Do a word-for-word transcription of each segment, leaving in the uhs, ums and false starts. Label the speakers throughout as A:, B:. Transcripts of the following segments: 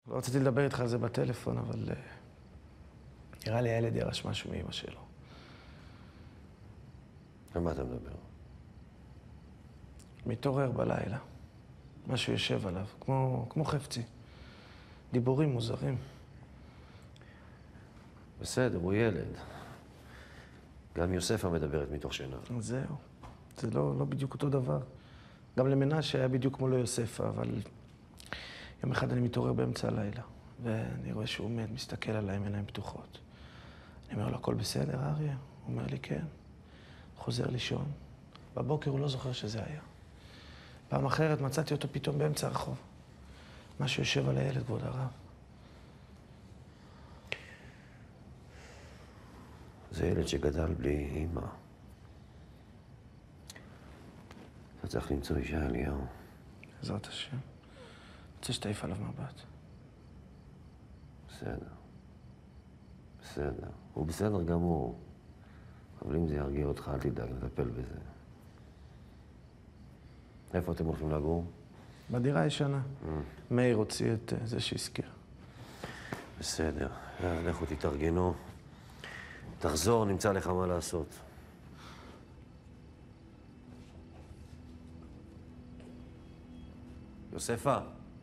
A: לא רציתי לדבר איתך על זה בטלפון, אבל... נראה לי הילד ירש משהו מאמא שלו.
B: על מה אתה מדבר?
A: מתעורר בלילה. משהו יושב עליו, כמו, כמו חפצי. דיבורים מוזרים.
B: בסדר, הוא ילד. גם יוספה מדברת מתוך שינה.
A: זהו. זה לא, לא בדיוק אותו דבר. גם למנשה היה בדיוק כמו לא יוספה, אבל... יום אחד אני מתעורר באמצע הלילה, ואני רואה שהוא עומד, מסתכל עליי עם עיניים פתוחות. אני אומר לו, הכל בסדר, אריה? הוא אומר לי, כן. חוזר לישון. בבוקר הוא לא זוכר שזה היה. פעם אחרת מצאתי אותו פתאום באמצע הרחוב. משהו יושב על הילד, כבוד הרב.
B: זה ילד שגדל בלי אמא. אתה צריך למצוא אישה, אליהו.
A: בעזרת השם. רוצה שתעיף עליו מבט.
B: בסדר. בסדר. הוא בסדר גמור. אבל אם זה ירגיע אותך, אל תדאג, נטפל בזה. איפה אתם הולכים לגור?
A: בדירה הישנה.
B: Mm.
A: מאיר הוציא את uh, זה שהזכיר.
B: בסדר. יאללה, לכו תתארגנו. תחזור, נמצא לך מה לעשות. יוספה.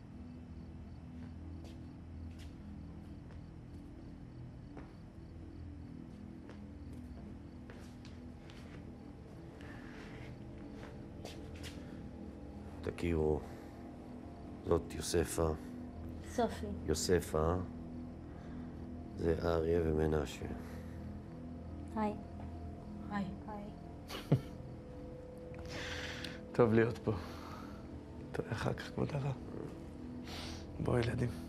B: תכירו, זאת יוספה.
C: סופי.
B: יוספה, זה אריה ומנשה.
C: היי. היי. היי.
A: טוב להיות פה. תראה אחר כך, כבוד הרב. בואו, ילדים.